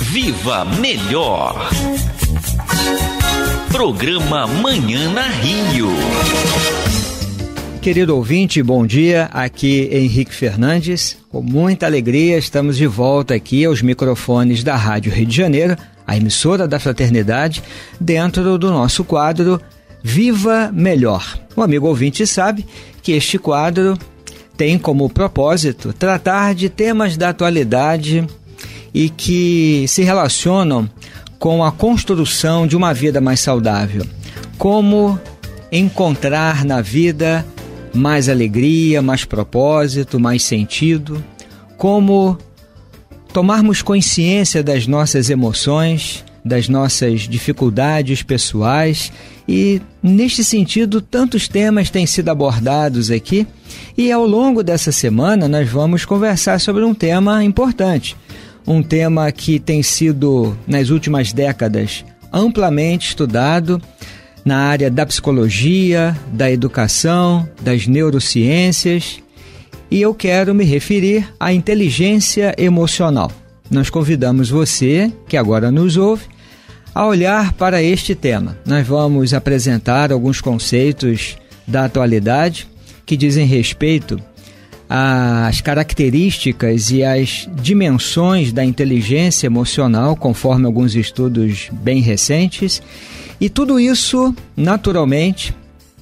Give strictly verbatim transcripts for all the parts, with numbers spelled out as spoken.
Viva Melhor. Programa Manhã na Rio. Querido ouvinte, bom dia. Aqui Henrique Fernandes. Com muita alegria estamos de volta aqui aos microfones da Rádio Rio de Janeiro, a emissora da Fraternidade, dentro do nosso quadro Viva Melhor. O amigo ouvinte sabe que este quadro tem como propósito tratar de temas da atualidade e que se relacionam com a construção de uma vida mais saudável. Como encontrar na vida mais alegria, mais propósito, mais sentido. Como tomarmos consciência das nossas emoções, das nossas dificuldades pessoais. E, neste sentido, tantos temas têm sido abordados aqui. E, ao longo dessa semana, nós vamos conversar sobre um tema importante. Um tema que tem sido, nas últimas décadas, amplamente estudado na área da psicologia, da educação, das neurociências. E eu quero me referir à inteligência emocional. Nós convidamos você, que agora nos ouve, a olhar para este tema. Nós vamos apresentar alguns conceitos da atualidade que dizem respeito às características e às dimensões da inteligência emocional, conforme alguns estudos bem recentes, e tudo isso, naturalmente,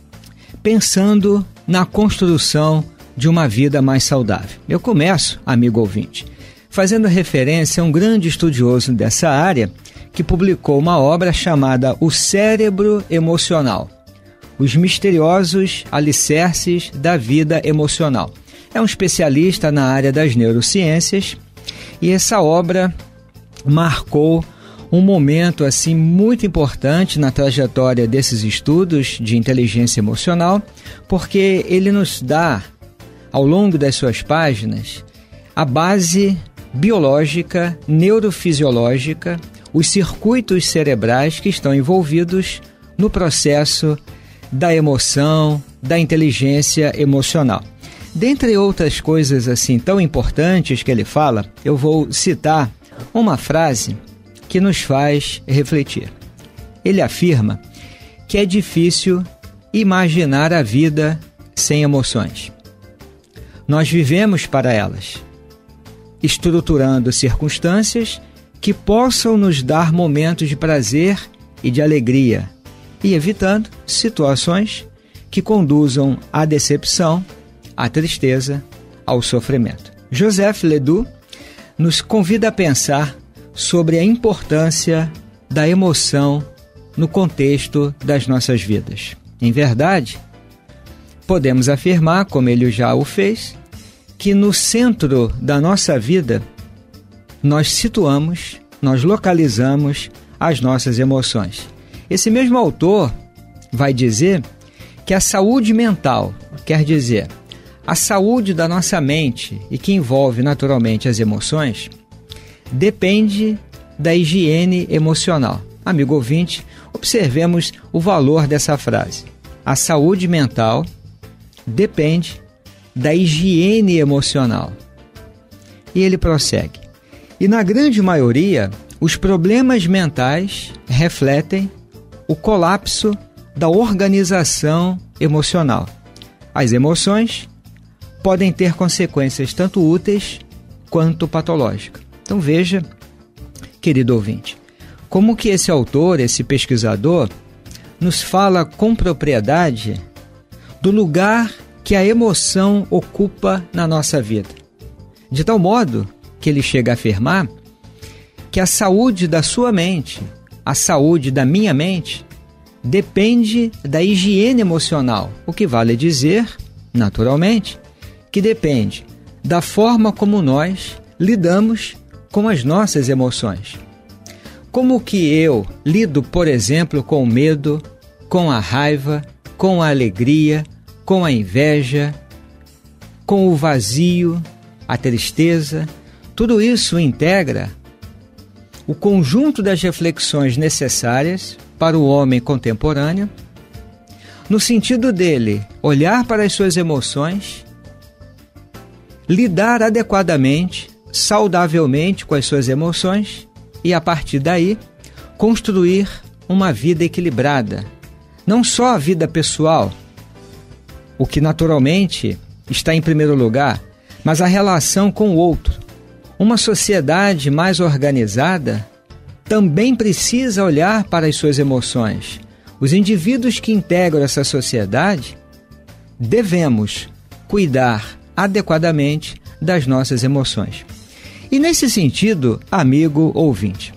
pensando na construção de uma vida mais saudável. Eu começo, amigo ouvinte, fazendo referência a um grande estudioso dessa área que publicou uma obra chamada O Cérebro Emocional, Os Misteriosos Alicerces da Vida Emocional. É um especialista na área das neurociências e essa obra marcou um momento assim muito importante na trajetória desses estudos de inteligência emocional, porque ele nos dá, ao longo das suas páginas, a base biológica, neurofisiológica, os circuitos cerebrais que estão envolvidos no processo da emoção, da inteligência emocional. Dentre outras coisas assim tão importantes que ele fala, eu vou citar uma frase que nos faz refletir. Ele afirma que é difícil imaginar a vida sem emoções. Nós vivemos para elas, estruturando circunstâncias que possam nos dar momentos de prazer e de alegria e evitando situações que conduzam à decepção, à tristeza, ao sofrimento. Joseph Ledoux nos convida a pensar sobre a importância da emoção no contexto das nossas vidas. Em verdade, podemos afirmar, como ele já o fez, que no centro da nossa vida nós situamos, nós localizamos as nossas emoções. Esse mesmo autor vai dizer que a saúde mental, quer dizer, a saúde da nossa mente e que envolve naturalmente as emoções, depende da higiene emocional. Amigo ouvinte, observemos o valor dessa frase. A saúde mental depende da higiene emocional. E ele prossegue. E na grande maioria, os problemas mentais refletem o colapso da organização emocional. As emoções podem ter consequências tanto úteis quanto patológicas. Então veja, querido ouvinte, como que esse autor, esse pesquisador, nos fala com propriedade do lugar que a emoção ocupa na nossa vida. De tal modo que ele chega a afirmar que a saúde da sua mente, a saúde da minha mente, depende da higiene emocional, o que vale dizer, naturalmente, que depende da forma como nós lidamos com as nossas emoções. Como que eu lido, por exemplo, com o medo, com a raiva, com a alegria, com a inveja, com o vazio, a tristeza. Tudo isso integra o conjunto das reflexões necessárias para o homem contemporâneo, no sentido dele olhar para as suas emoções, lidar adequadamente, saudavelmente com as suas emoções e, a partir daí, construir uma vida equilibrada. Não só a vida pessoal, o que naturalmente está em primeiro lugar, mas a relação com o outro. Uma sociedade mais organizada também precisa olhar para as suas emoções. Os indivíduos que integram essa sociedade devemos cuidar adequadamente das nossas emoções. E nesse sentido, amigo ouvinte,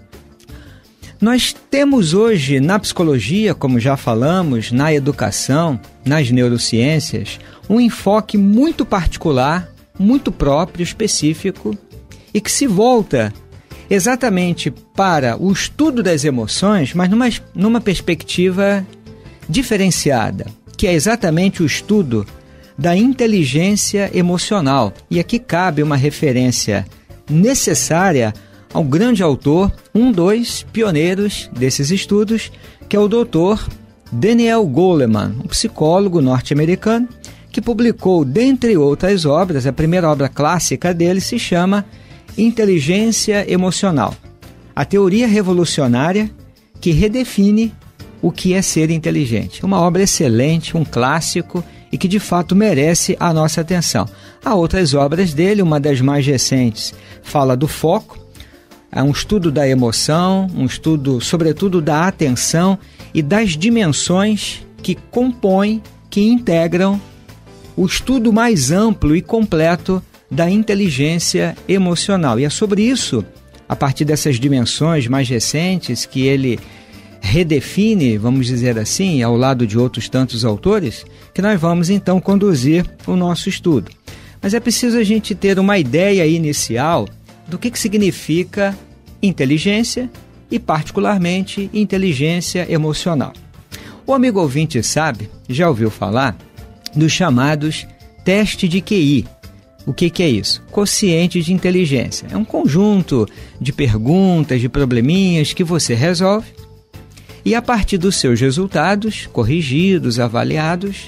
nós temos hoje na psicologia, como já falamos, na educação, nas neurociências, um enfoque muito particular, muito próprio, específico, e que se volta exatamente para o estudo das emoções, mas numa, numa perspectiva diferenciada, que é exatamente o estudo da inteligência emocional. E aqui cabe uma referência necessária ao grande autor, um dos pioneiros desses estudos, que é o doutor Daniel Goleman, um psicólogo norte-americano, que publicou, dentre outras obras, a primeira obra clássica dele se chama Inteligência Emocional, a teoria revolucionária que redefine o que é ser inteligente. Uma obra excelente, um clássico e que de fato merece a nossa atenção. Há outras obras dele, uma das mais recentes fala do foco, é um estudo da emoção, um estudo sobretudo da atenção e das dimensões que compõem, que integram o estudo mais amplo e completo da inteligência emocional. E é sobre isso, a partir dessas dimensões mais recentes, que ele redefine, vamos dizer assim, ao lado de outros tantos autores, que nós vamos então conduzir o nosso estudo. Mas é preciso a gente ter uma ideia inicial do que, que significa inteligência e, particularmente, inteligência emocional. O amigo ouvinte sabe, já ouviu falar, dos chamados teste de Q I. O que, que é isso? Quociente de inteligência. É um conjunto de perguntas, de probleminhas que você resolve e, a partir dos seus resultados, corrigidos, avaliados,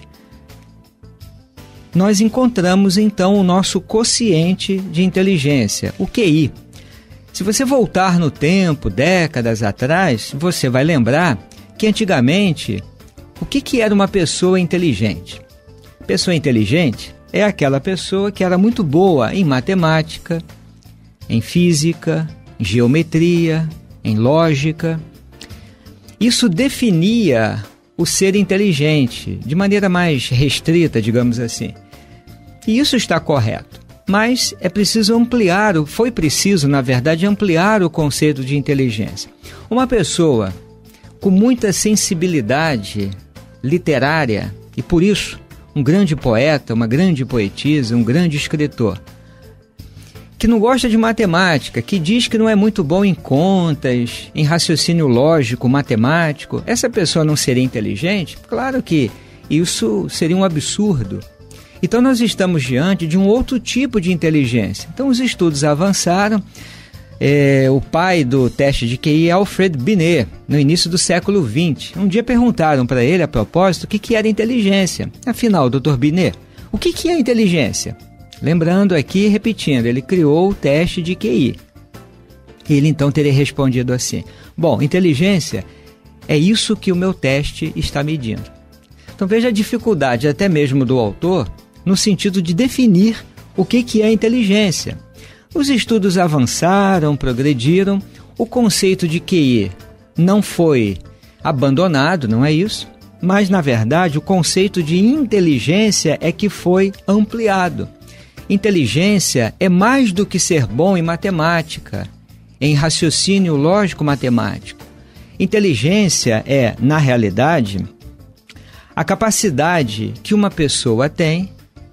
nós encontramos então o nosso quociente de inteligência, o Q I. Se você voltar no tempo, décadas atrás, você vai lembrar que antigamente, o que, que era uma pessoa inteligente? Pessoa inteligente é aquela pessoa que era muito boa em matemática, em física, em geometria, em lógica. Isso definia o ser inteligente de maneira mais restrita, digamos assim. E isso está correto. Mas é preciso ampliar, foi preciso, na verdade, ampliar o conceito de inteligência. Uma pessoa com muita sensibilidade literária e, por isso, um grande poeta, uma grande poetisa, um grande escritor, que não gosta de matemática, que diz que não é muito bom em contas, em raciocínio lógico, matemático, essa pessoa não seria inteligente? Claro que isso seria um absurdo. Então nós estamos diante de um outro tipo de inteligência. Então os estudos avançaram. É, o pai do teste de Q I é Alfred Binet, no início do século vinte. Um dia perguntaram para ele, a propósito, o que, que era inteligência. Afinal, doutor Binet, o que, que é inteligência? Lembrando aqui, repetindo, ele criou o teste de Q I. Ele então teria respondido assim: bom, inteligência é isso que o meu teste está medindo. Então veja a dificuldade até mesmo do autor no sentido de definir o que, que é inteligência. Os estudos avançaram, progrediram, o conceito de Q I não foi abandonado, não é isso? Mas, na verdade, o conceito de inteligência é que foi ampliado. Inteligência é mais do que ser bom em matemática, em raciocínio lógico-matemático. Inteligência é, na realidade, a capacidade que uma pessoa tem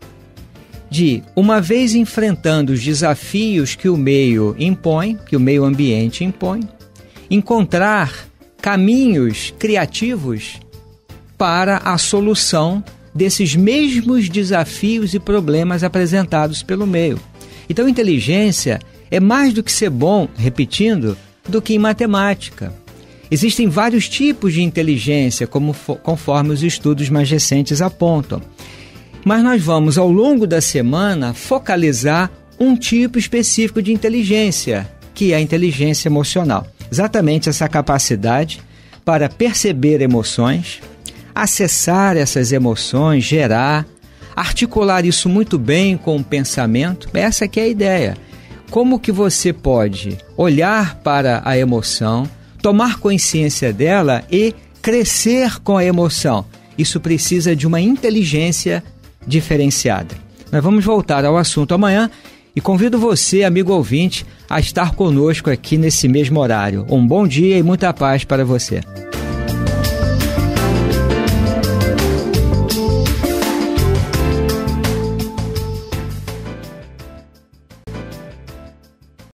de, uma vez enfrentando os desafios que o meio impõe, que o meio ambiente impõe, encontrar caminhos criativos para a solução desses mesmos desafios e problemas apresentados pelo meio. Então, inteligência é mais do que ser bom, repetindo, do que em matemática. Existem vários tipos de inteligência, como, conforme os estudos mais recentes apontam. Mas nós vamos, ao longo da semana, focalizar um tipo específico de inteligência, que é a inteligência emocional. Exatamente essa capacidade para perceber emoções, acessar essas emoções, gerar, articular isso muito bem com o pensamento. Essa que é a ideia. Como que você pode olhar para a emoção, tomar consciência dela e crescer com a emoção? Isso precisa de uma inteligência diferenciada. Nós vamos voltar ao assunto amanhã e convido você, amigo ouvinte, a estar conosco aqui nesse mesmo horário. Um bom dia e muita paz para você.